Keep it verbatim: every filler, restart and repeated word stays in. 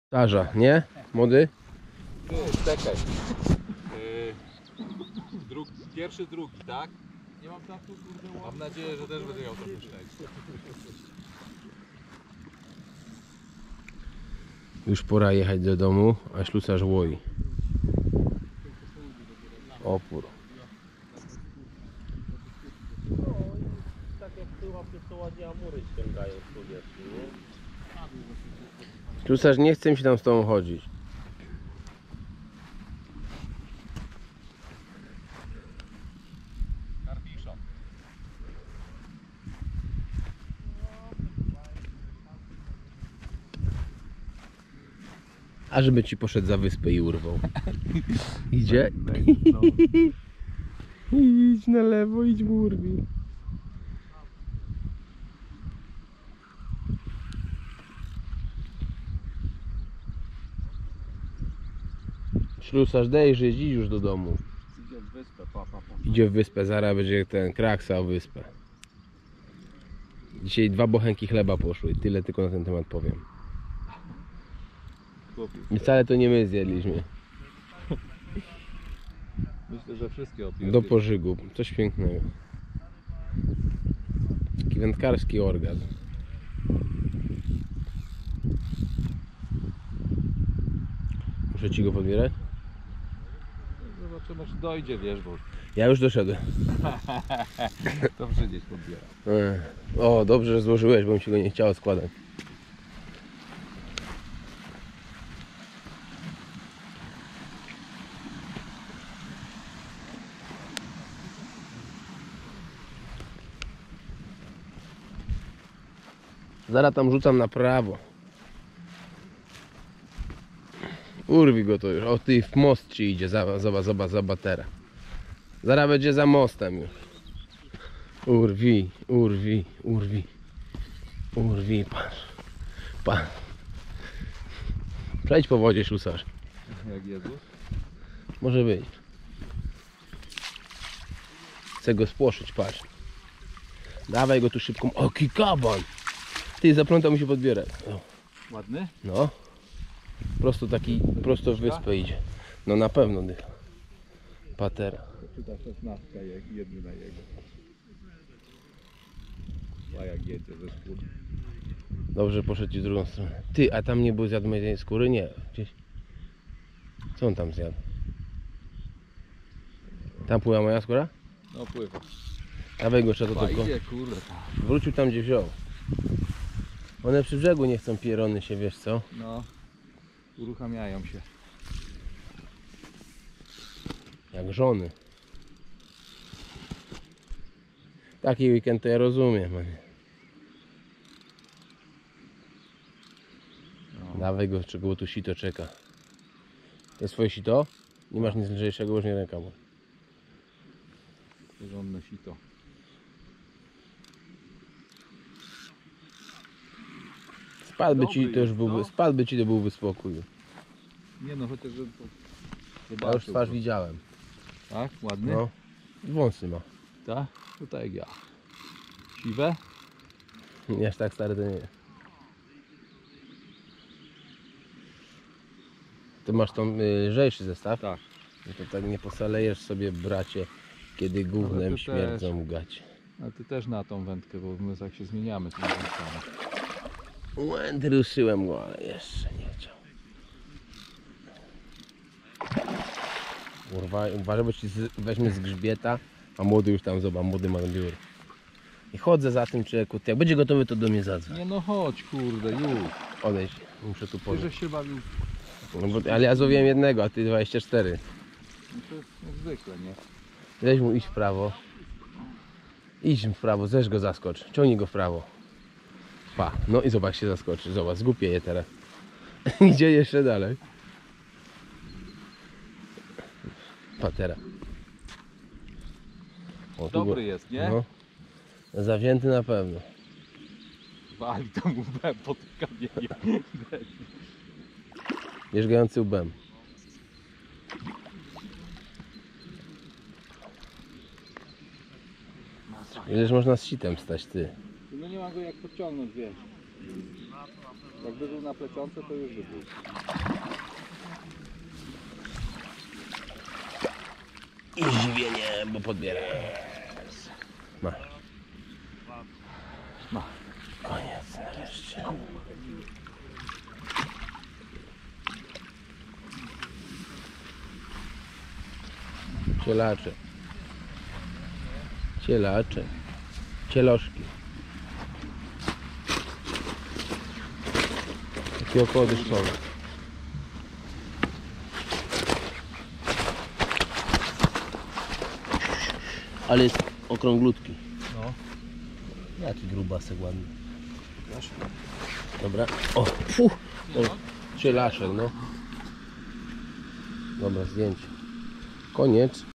Tarza, nie? Młody? Ty, czekaj. Yy, drug, pierwszy, drugi, tak? Nie mam czasu, kurde. Mam nadzieję, że też będę miał trochę szczęścia. Już pora jechać do domu, a ślusarz łoi. Opór. No i tak jak była to ładnie amury ściągają z powierzchni, nie? Ślusarz, nie chce mi się tam z tobą chodzić. Karpiszon. A żeby ci poszedł za wyspę i urwał. Idzie? No. Idź na lewo, idź mu urwi. Ślusarz, daj żyć, idź już do domu. Idzie w wyspę, pa, pa, pa. Idzie w wyspę, zaraz będzie ten kraksa o wyspę. Dzisiaj dwa bochenki chleba poszły, tyle tylko na ten temat powiem. Chłopiec. I wcale to nie my zjedliśmy. Myślę, że wszystkie opierdzieli. Do pożygu, coś pięknego. Taki wędkarski orgazm. Muszę ci go podbierać? Zobaczymy, czy dojdzie, wiesz, bo Ja już doszedłem. to przyjdziesz podbiera. Ech. O, dobrze, że złożyłeś, bo mi się go nie chciało składać. Zaraz tam rzucam na prawo. Urwi go to już. O, ty w most ci idzie. Zobacz, zobacz, zobacz, zobacz teraz. Zaraz będzie za mostem już. Urwi, urwi, urwi. Urwi, patrz. Patrz. Przejdź po wodzie, ślusarz. Jak Jezus? Może być. Chcę go spłoszyć, patrz. Dawaj go tu szybko. O, kikaban! Ty, zaplątał mi się podbierać. O, Ładny? no. Prosto taki, prosto w wyspę idzie. No na pewno dycha. Patera. Czy ta szesnastka jedyna jego? A jak jedzie ze skóry. Dobrze, poszedł ci w drugą stronę. Ty, a tam nie był zjadł mojej skóry? Nie. Gdzieś. Co on tam zjadł? Tam pływa moja skóra? No pływa. Dawaj go, trzeba to Pa, tylko. idzie, kurde. Wrócił tam, gdzie wziął. One przy brzegu nie chcą pierony się, wiesz co? No. Uruchamiają się. Jak żony. Taki weekend to ja rozumiem. a nie. No. Dawaj go, czego tu sito czeka. To jest twoje sito? Nie masz nic lżejszego, już nie ręka. Bo... Porządne sito. Spadłby ci, Dobry to już jest, byłby, no. spadłby ci, to byłby spokój. Nie no, chociaż że to... Ja już Zobaczył twarz to. widziałem. Tak? Ładny? No. Wąsy ma. Tak? To tak jak ja. Siwe? Nie aż tak stary to nie jest. Ty masz tą y, lżejszy zestaw? Tak. No to tak nie posalejesz sobie, bracie, kiedy gównem ty śmierdzą gacie. A ty też na tą wędkę, bo my tak się zmieniamy tymi wędkami. Łędy ruszyłem go, ale jeszcze nie chciał. Kurwa, uważaj, bo ci z, weźmie z grzbieta, a młody już tam, zobacz, młody ma biur. I chodzę za tym człowieku, jak będzie gotowy, to do mnie zadzwoń. Nie no chodź, kurde, już. Odejdź, muszę tu Ty podejść. żeś się bawił. No bo, ale ja złowiłem jednego, a ty dwadzieścia cztery. No to jest jak zwykle, nie? Weź mu, idź w prawo. Idź w prawo, zeż go zaskocz. Ciągnij go w prawo. Pa, no i zobacz, się zaskoczy. Zobacz, zgłupieje teraz. Idzie jeszcze dalej. Patera. O, tu Dobry go- jest, nie? No. Zawzięty na pewno. Wali tam łbem po tym kamieniu. Jeżdżający łbem. Ileż można z sitem stać, ty. No nie ma go jak podciągnąć, wiesz. Jakby był na plecionce, to już by był. I zdziwienie, bo podbiera. Ma. Ma. Koniec nareszcie. Cielacze. Cielacze. Cieloszki. Takie około deszczowe. Ale jest okrąglutki. No. Jaki grubasek ładny. Dobra. O, fu. Cielaszek, no. Dobra, zdjęcie. Koniec.